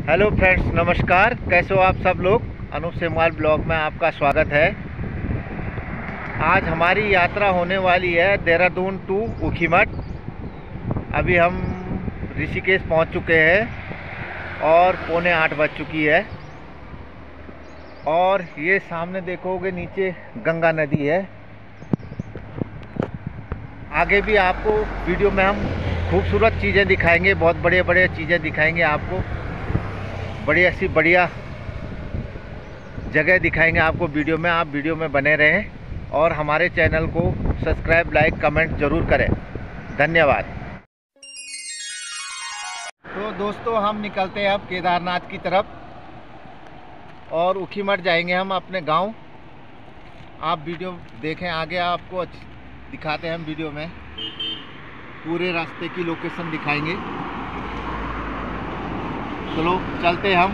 Hello friends, नमस्कार। कैसे हो आप सब लोग। अनूप सेमवाल ब्लॉग में आपका स्वागत है। आज हमारी यात्रा होने वाली है देहरादून टू ऊखीमठ। अभी हम ऋषिकेश पहुंच चुके हैं और 7:45 बज चुकी है। और ये सामने देखोगे नीचे गंगा नदी है। आगे भी आपको वीडियो में हम खूबसूरत चीज़ें दिखाएंगे, बहुत बड़े बड़े चीज़ें दिखाएंगे आपको, बढ़िया सी बढ़िया जगह दिखाएंगे आपको वीडियो में। आप वीडियो में बने रहें और हमारे चैनल को सब्सक्राइब, लाइक, कमेंट ज़रूर करें। धन्यवाद। तो दोस्तों, हम निकलते हैं अब केदारनाथ की तरफ और ऊखीमठ जाएंगे हम अपने गांव। आप वीडियो देखें, आगे आपको दिखाते हैं हम वीडियो में, पूरे रास्ते की लोकेशन दिखाएंगे। चलो चलते हैं हम।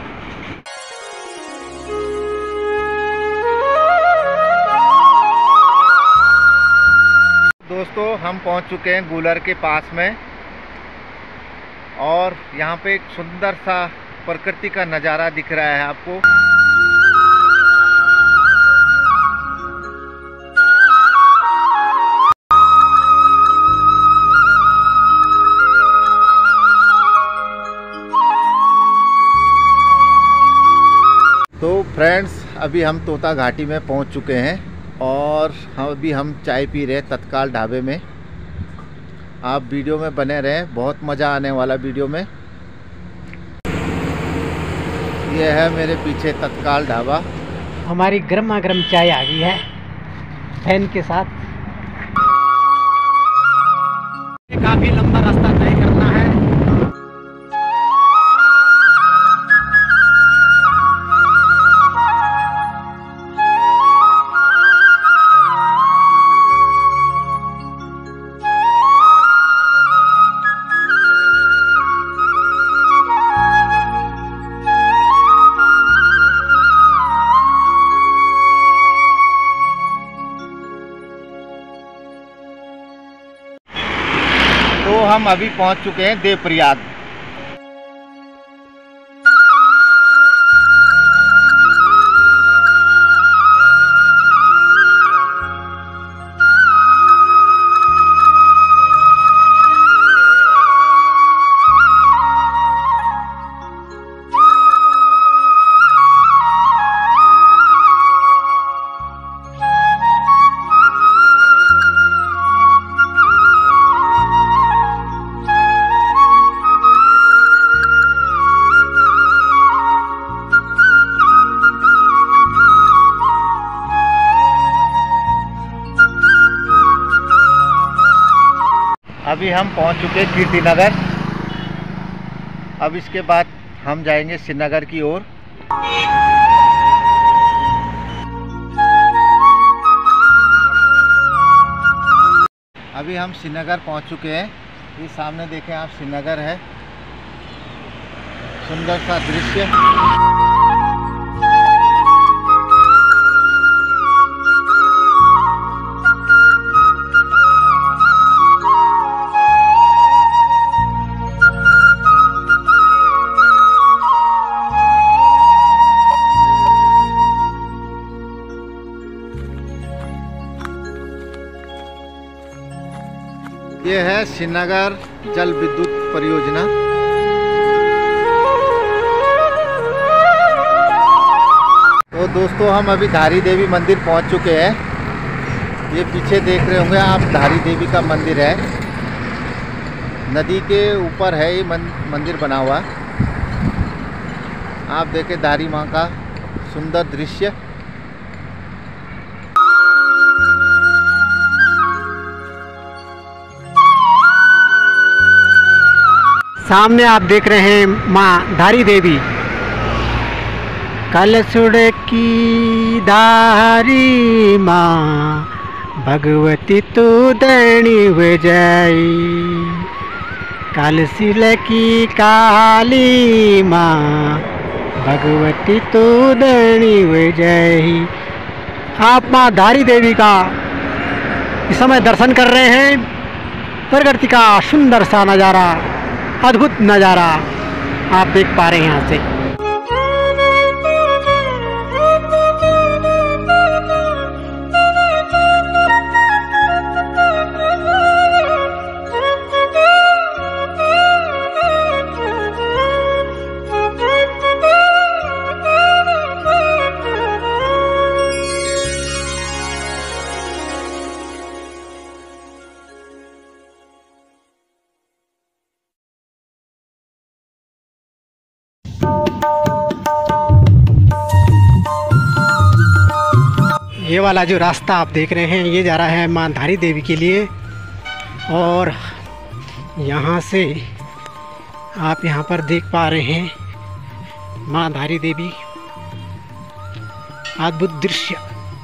दोस्तों, हम पहुंच चुके हैं गूलर के पास में और यहाँ पे एक सुंदर सा प्रकृति का नज़ारा दिख रहा है आपको। तो फ्रेंड्स, अभी हम तोता घाटी में पहुंच चुके हैं और अभी हम चाय पी रहे हैं तत्काल ढाबे में। आप वीडियो में बने रहें, बहुत मज़ा आने वाला वीडियो में। यह है मेरे पीछे तत्काल ढाबा। हमारी गर्मा गर्म चाय आ गई है फैन के साथ। काफ़ी लंबा रास्ता तय करना है। तो हम अभी पहुंच चुके हैं देवप्रयाग। अभी हम पहुंच चुके हैं कीर्तिनगर। अब इसके बाद हम जाएंगे श्रीनगर की ओर। अभी हम श्रीनगर पहुंच चुके हैं। ये सामने देखें आप, श्रीनगर है, सुंदर सा दृश्य। ये है श्रीनगर जल विद्युत परियोजना। तो दोस्तों, हम अभी धारी देवी मंदिर पहुंच चुके हैं। ये पीछे देख रहे होंगे आप, धारी देवी का मंदिर है। नदी के ऊपर है ये मंदिर बना हुआ। आप देखें धारी माँ का सुंदर दृश्य। सामने आप देख रहे हैं माँ धारी देवी। कलसुड़ की धारी माँ भगवती तू दणी बजाई। कलसिल की काली माँ भगवती तू दणी बजाई। आप माँ धारी देवी का इस समय दर्शन कर रहे हैं। प्रकृति का सुंदर सा नज़ारा, अद्भुत नज़ारा आप देख पा रहे हैं यहाँ से। ये वाला जो रास्ता आप देख रहे हैं ये जा रहा है माँ धारी देवी के लिए, और यहाँ से आप यहाँ पर देख पा रहे हैं माँ धारी देवी, अद्भुत दृश्य।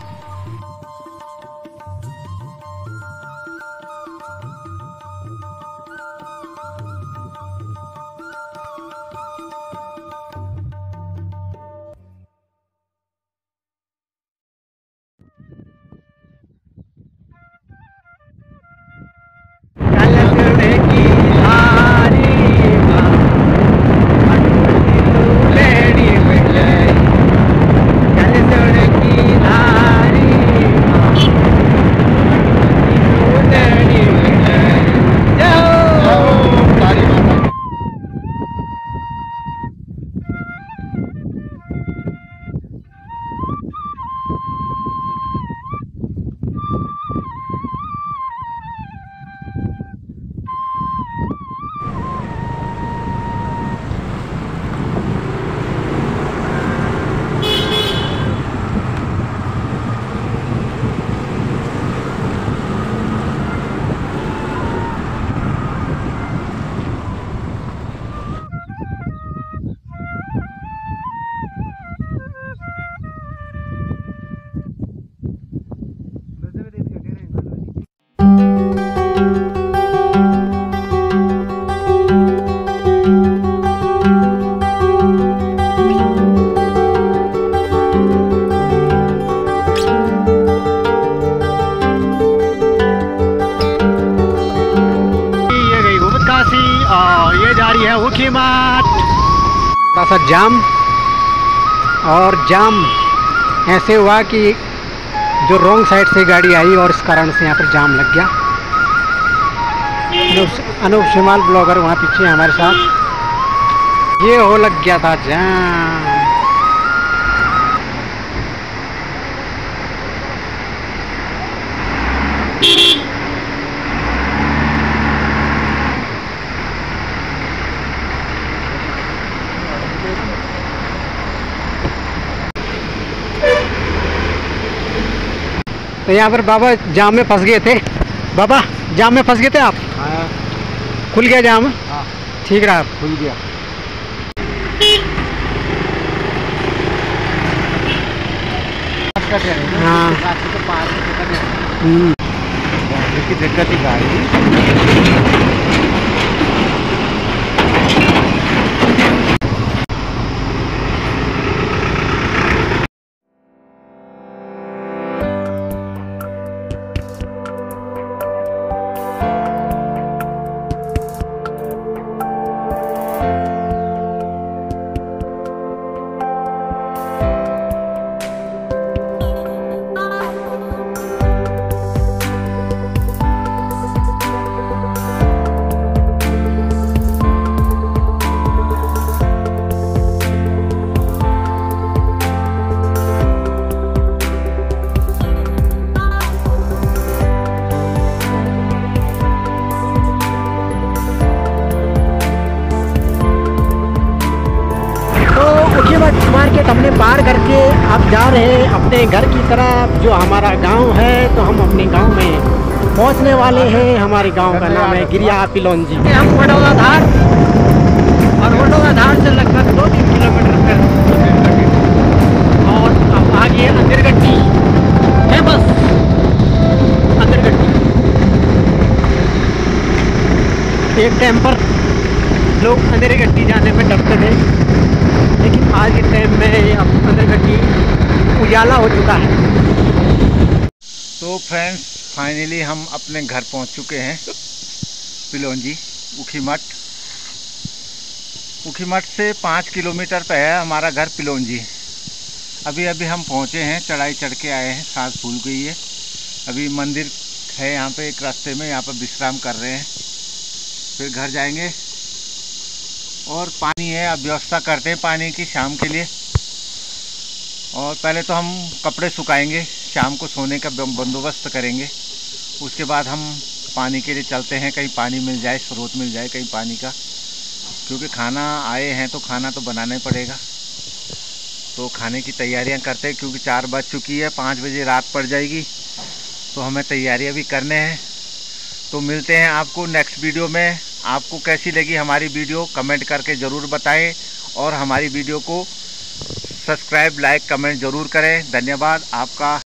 ऊखीमठ। थोड़ा सा जाम, और जाम ऐसे हुआ कि जो रॉन्ग साइड से गाड़ी आई और इस कारण से यहाँ पर जाम लग गया। अनूप शिमाल ब्लॉगर वहाँ पीछे हमारे साथ, ये हो लग गया था जाम। तो यहाँ पर बाबा जाम में फंस गए थे। बाबा जाम में फंस गए थे आप? हाँ। खुल गया जाम? हाँ ठीक रहा, खुल गया। हाँ दिक्कत ही गाड़ी। मार्केट हमने पार करके अब जा रहे हैं अपने घर की तरफ, जो हमारा गांव है। तो हम अपने गांव में पहुंचने वाले हैं। हमारे गांव का नाम है गिरिया पिलौंजी। हम वडोदरा धार, और वडोदरा धार से लगभग 2-3 किलोमीटर पर, और अब आगे अंदरगट्टी है, बस अंदरगट्टी। एक टाइम पर लोग अंदरगट्टी जाने में डरते थे, लेकिन आज के टाइम में अब अंदरगट्टी उजाला हो चुका है। तो फ्रेंड्स फाइनली हम अपने घर पहुंच चुके हैं, पिलौंजी ऊखीमठ। ऊखीमठ से 5 किलोमीटर पे है हमारा घर पिलोंजी। अभी अभी हम पहुँचे हैं, चढ़ाई चढ़ के आए हैं, सांस फूल गई है। अभी मंदिर है यहाँ पे एक रास्ते में, यहाँ पर विश्राम कर रहे हैं, फिर घर जाएंगे। और पानी है, अब व्यवस्था करते हैं पानी की शाम के लिए। और पहले तो हम कपड़े सुखाएंगे, शाम को सोने का बंदोबस्त करेंगे। उसके बाद हम पानी के लिए चलते हैं, कहीं पानी मिल जाए, स्रोत मिल जाए कहीं पानी का, क्योंकि खाना आए हैं तो खाना तो बनाना ही पड़ेगा। तो खाने की तैयारियां करते हैं, क्योंकि 4 बज चुकी है, 5 बजे रात पड़ जाएगी, तो हमें तैयारियां भी करने हैं। तो मिलते हैं आपको नेक्स्ट वीडियो में। आपको कैसी लगी हमारी वीडियो कमेंट करके ज़रूर बताएं, और हमारी वीडियो को सब्सक्राइब, लाइक, कमेंट ज़रूर करें। धन्यवाद आपका।